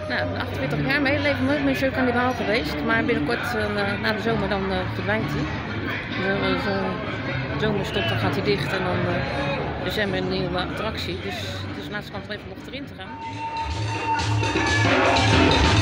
Nou, 48 jaar, mijn hele leven nooit meer kannibaal geweest. Maar binnenkort, na de zomer, dan verdwijnt hij. Zo'n zomerstop, dan gaat hij dicht en dan december een nieuwe attractie. Dus het is laatst kans even nog erin te gaan.